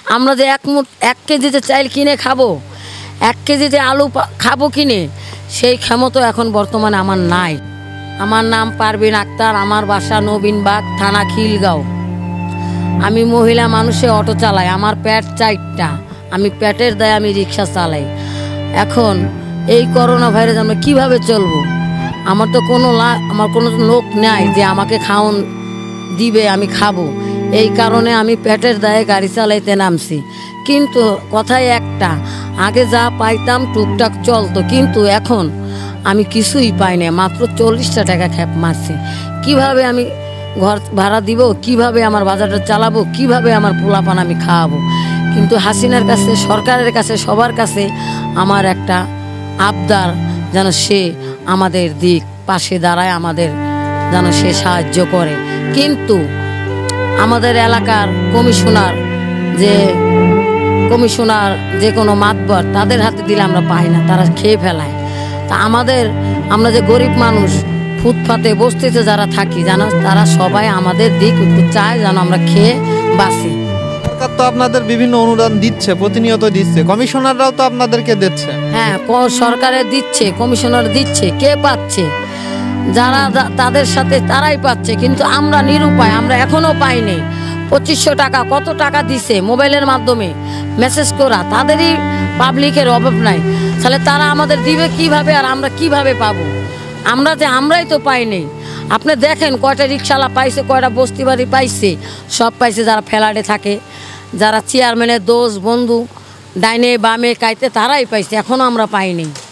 আমরা যে 1 কেজিতে চাল কিনে খাবো, 1 কেজিতে আলু খাবো কিনে, সেই ক্ষমতা এখন বর্তমানে আমার নাই। আমার নাম পারভিন আক্তার, আমার বাসা নবীনবাগ, থানা খিলগাঁও। আমি মহিলা মানুষে অটো চালাই, আমার পেট 4টা, আমি পেটের দায়ে আমি রিক্সা চালাই। এখন এই করোনা ভাইরাস আমরা কীভাবে চলবো? আমার তো আমার কোনো লোক নাই যে আমাকে খাওয়ান দিবে, আমি খাবো। এই কারণে আমি পেটের দায়ে গাড়ি চালাইতে নামছি। কিন্তু কথাই একটা, আগে যা পাইতাম টুকটাক চলতো, কিন্তু এখন আমি কিছুই পাই না, মাত্র 40টা টাকা খ্যাপ মারছি। কিভাবে আমি ঘর ভাড়া দিব, কিভাবে আমার বাজারটা চালাবো, কিভাবে আমার পোলাপান আমি খাওয়াবো? কিন্তু হাসিনার কাছে, সরকারের কাছে, সবার কাছে আমার একটা আবদার, যেন সে আমাদের পাশে দাঁড়ায়, আমাদের যেন সে সাহায্য করে। কিন্তু আমাদের এলাকার কমিশনার যে কোনো মাতবর, তাদের হাতে দিলে আমরা পাই না, তারা খেয়ে ফেলায়। তা আমরা যে গরিব মানুষ, ফুটপাতে বস্তিতে যারা থাকি, জানো, তারা সবাই আমাদের একটু চায় যেন আমরা খেয়ে বাঁচি। সরকার তো আপনাদের বিভিন্ন অনুদান দিচ্ছে, প্রতিনিয়ত দিচ্ছে, কমিশনাররাও তো আপনাদেরকে দিচ্ছে। হ্যাঁ, সরকারের দিচ্ছে, কমিশনার দিচ্ছে, কে পাচ্ছে? যারা তাদের সাথে তারাই পাচ্ছে, কিন্তু আমরা নিরুপায়, আমরা এখনো পাইনি। 2500 টাকা, কত টাকা দিছে মোবাইলের মাধ্যমে মেসেজ করা, তাদেরই পাবলিকের অভাব নাই। তাহলে তারা আমাদের দিবে কিভাবে, আর আমরা কিভাবে পাবো? আমরাই তো পাইনি। আপনি দেখেন কয়টা রিক্সাওয়ালা পাইছে, কয়টা বস্তি বাড়ি পাইছে, সব পাইছে যারা ফ্ল্যাটে থাকে, যারা চেয়ারম্যানের দোষ বন্ধু ডাইনে বামে কাইতে, তারাই পাইছে, এখনো আমরা পাইনি।